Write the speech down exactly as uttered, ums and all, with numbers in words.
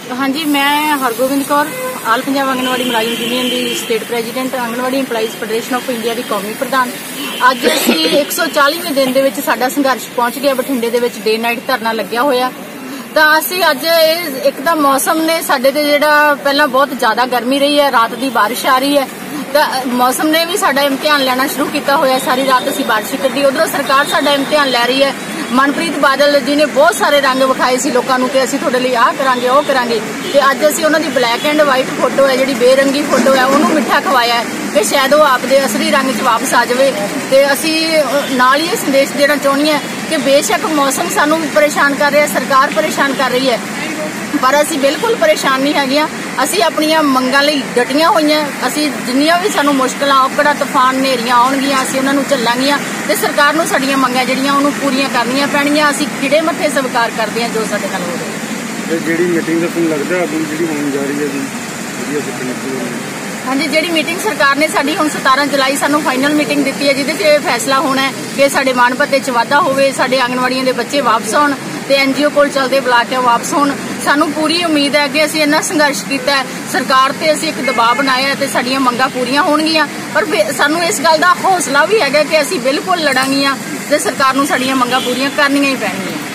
हाँ जी, मैं हरगोबिंद कौर आल पंजाब आंगनवाड़ी मुलाजिम यूनियन की state president, anganwadi employees federation of India की कौमी प्रधान। अज असी एक सौ चालीवें दिन दे विच साडा संघर्ष पहुंच गया। बठिंडे दे विच डे नाइट धरना लग्या होया। तो असी अज एक तो मौसम ने साडे ते जिहड़ा पहला बहुत ज्यादा गर्मी रही है, रात की बारिश आ रही है, तो मौसम ने भी साडा इम्तिहान लेना शुरू किया होया। सारी रात असी बारिश कड्ढी, उधरों सरकार साडा इम्तिहान लै रही है। मनप्रीत बादल जी ने बहुत सारे रंग विखाए सी लोगों को कि असीं तुहाडे लई आह करांगे ओह करांगे, ते अज असीं उन्हां दी ब्लैक एंड वाइट फोटो है, जिहड़ी बेरंगी फोटो है, उहनूं मिठा खवाया है कि शायद वो आपदे असली रंग च वापस आ जाए। ते असीं नाल ही संदेश देना चाहुंदी हां कि बेशक मौसम सानूं परेशान कर रहा है, सरकार परेशान कर रही है, पर असीं बिल्कुल परेशान नहीं हैगियां। असीं अपनियां मंगां लई डटियां होईयां। असीं जिन्नियां भी सानूं मुश्किलां औकड़ां तूफान नेरियां आउणगीਆਂ असीं उन्हां नूं झੱਲਾਂਗੀਆਂ ते सरकार नूं साडीਆਂ मंगां ਜਿਹੜੀਆਂ ਉਹਨੂੰ पूरीਆਂ करनियां पैणगीਆਂ। असीं खिड़े मੱਥੇ स्वीकार करदे हां जो साडे नाल हो ਰਿਹਾ। ਤੇ ਜਿਹੜੀ ਮੀਟਿੰਗ ਦਾ ਤੁਹਾਨੂੰ ਲੱਗਦਾ ਅਗਲੀ ਜਿਹੜੀ ਹੋਣ ਜਾ ਰਹੀ ਹੈ ਜੀ ਵਧੀਆ ਸਿੱਖਣ हाँ जी, जी मीटिंग सरकार ने साड़ी हुण सतारह जुलाई सानू फाइनल मीटिंग दी है, जिहदे च फैसला होना है कि साडे मान भत्ते च वाधा होवे, साडे आंगनवाड़ियां दे बच्चे वापस आउण ते एनजीओ कोल चलदे बुला के वापस होण। सानू पूरी उम्मीद है कि असीं इन्ना संघर्ष कीता है, सरकार ते असीं एक दबाव बनाया ते साडीआं मंगां पूरीआं होणगीਆਂ, पर सानू इस गल दा हौसला भी हैगा कि असीं बिल्कुल लड़ांगीਆਂ ते सरकार नूं साडीआं मंगां पूरीआं करनियां ही पैणगीਆਂ।